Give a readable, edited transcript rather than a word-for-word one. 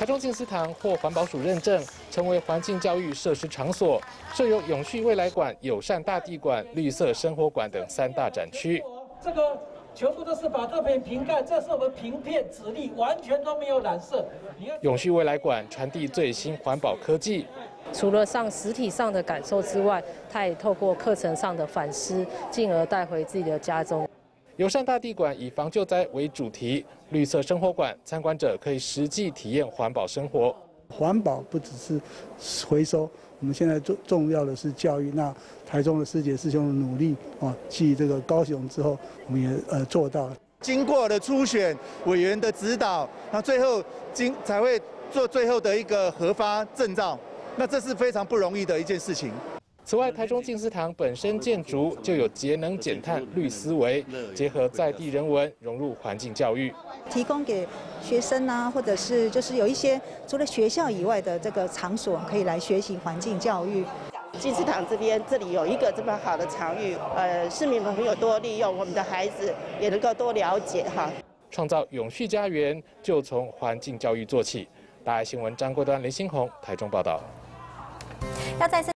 台中静思堂获环保署认证，成为环境教育设施场所，设有永续未来馆、友善大地馆、绿色生活馆等3大展区。 这个全部都是把这片瓶盖，这是我们平片直立，完全都没有染色。 永续未来馆传递最新环保科技。 除了上实体上的感受之外，他也透过课程上的反思，进而带回自己的家中。 友善大地馆以防救灾为主题，绿色生活馆参观者可以实际体验环保生活。 环保不只是回收，我们现在重要的是教育。那台中的师姐师兄的努力啊，继这个高雄之后，我们也做到了。 经过了初选委员的指导，那最后才会做最后的一个核发证照。 那这是非常不容易的一件事情。 此外，台中静思堂本身建筑就有节能减碳绿思维，结合在地人文融入环境教育， 提供给学生啊，或者是就是有一些除了学校以外的这个场所，可以来学习环境教育。 静思堂这里有一个这么好的场域，市民朋友多利用，我们的孩子也能够多了解哈。 创造永续家园就从环境教育做起。大爱新闻张国端、林新红台中报道。 要再次